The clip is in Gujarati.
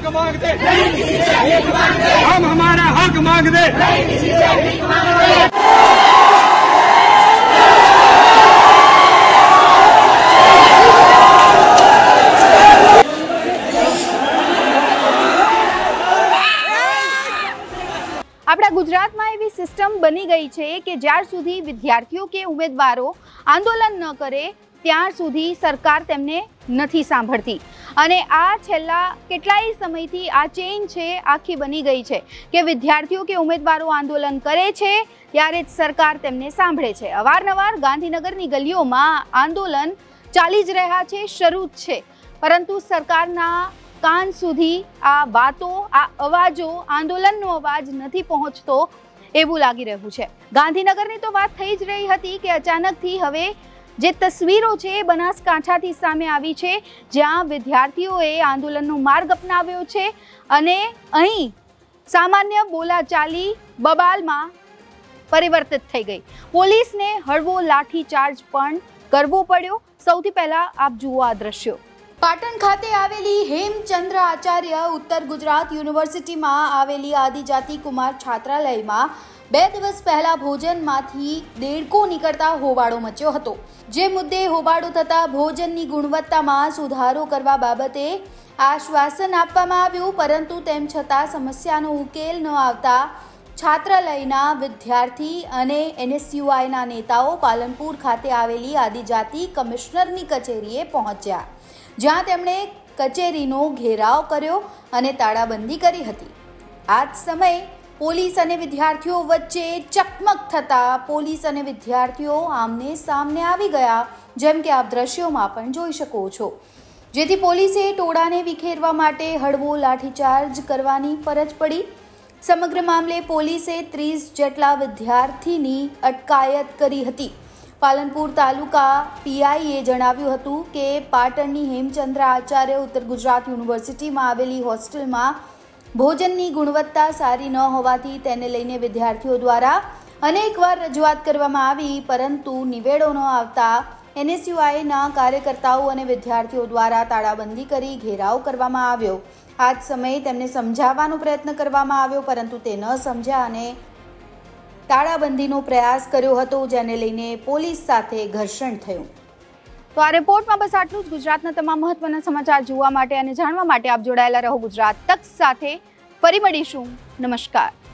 हक मांगते, हम हमारा हक मांगते। આપણા ગુજરાતમાં એવી સિસ્ટમ બની ગઈ છે કે જ્યાર સુધી વિદ્યાર્થીઓ કે ઉમેદવારો આંદોલન ન કરે ત્યાર સુધી સરકાર તેમને નથી સાંભળતી અને આ છેલ્લા કેટલાય સમયથી આ ચેઇન છે આખી બની ગઈ છે કે વિદ્યાર્થીઓ કે ઉમેદવારો આંદોલન કરે છે ત્યારે જ સરકાર તેમને સાંભળે છે। અવારનવાર ગાંધીનગરની ગલીઓમાં આંદોલન ચાલી જ રહ્યા છે, શરૂ જ છે, પરંતુ સરકારના કાન સુધી આ વાતો, આ અવાજો, આંદોલનનો અવાજ નથી પહોંચતો એવું લાગી રહ્યું છે। ગાંધીનગરની તો વાત થઈ જ રહી હતી કે અચાનકથી હવે જે તસવીરો છે એ બનાસકાંઠાથી સામે આવી છે, જ્યાં વિદ્યાર્થીઓએ આંદોલનનો માર્ગ અપનાવ્યો છે અને અહીં સામાન્ય બોલાચાલી બબાલમાં પરિવર્તિત થઈ ગઈ। પોલીસને હળવો લાઠીચાર્જ પણ કરવો પડ્યો। સૌથી પહેલા આપ જુઓ આ દ્રશ્યો। પાટણ ખાતે આવેલી હેમચંદ્ર આચાર્ય ઉત્તર ગુજરાત યુનિવર્સિટીમાં આવેલી આદિજાતિ કુમાર છાત્રાલયમાં 2 દિવસ પહેલા ભોજનમાંથી દેડકો નીકળતા હોબાળો મચ્યો હતો, જે મુદ્દે હોબાળો થતા ભોજનની ગુણવત્તામાં સુધારો કરવા બાબતે આશ્વાસન આપવામાં આવ્યું, પરંતુ તેમ છતાં સમસ્યાનો ઉકેલ ન આવતા છાત્રાલયના વિદ્યાર્થી અને NSUIના નેતાઓ પાલનપુર ખાતે આવેલી આદિજાતિ કમિશનરની કચેરીએ પહોંચ્યા, જ્યાં તેમણે કચેરીનો ઘેરાવ કર્યો અને તાળાબંધી કરી હતી। આ જ સમયે પોલીસ અને વિદ્યાર્થીઓ વચ્ચે ચકમક થતા પોલીસ અને વિદ્યાર્થીઓ આમને સામને આવી ગયા, જેમ કે આપ દ્રશ્યોમાં પણ જોઈ શકો છો, જેથી પોલીસે ટોળાને વિખેરવા માટે હળવો લાઠીચાર્જ કરવાની ફરજ પડી। સમગ્ર મામલે પોલીસે 30 જેટલા વિદ્યાર્થીની અટકાયત કરી હતી। પાલનપુર તાલુકા PIએ જણાવ્યું હતું કે પાટણની હેમચંદ્ર આચાર્ય ઉત્તર ગુજરાત યુનિવર્સિટીમાં આવેલી હોસ્ટેલમાં ભોજનની ગુણવત્તા સારી ન હોવાથી તેને લઈને વિદ્યાર્થીઓ દ્વારા અનેકવાર રજૂઆત કરવામાં આવી, પરંતુ નિવેડો ન આવતા NSUIના કાર્યકર્તાઓ અને વિદ્યાર્થીઓ દ્વારા તાળાબંધી કરી ઘેરાવ કરવામાં આવ્યો। આ જ સમયે તેમને સમજાવવાનો પ્રયત્ન કરવામાં આવ્યો, પરંતુ તે ન સમજ્યા અને તાળાબંધીનો પ્રયાસ કર્યો હતો, જેને લઈને પોલીસ સાથે ઘર્ષણ થયું। તો આ રિપોર્ટમાં બસ આટલું જ। ગુજરાતના તમામ મહત્વના સમાચાર જોવા માટે અને જાણવા માટે આપ જોડાયેલા રહો ગુજરાત તક સાથે। ફરી મળીશું। નમસ્કાર।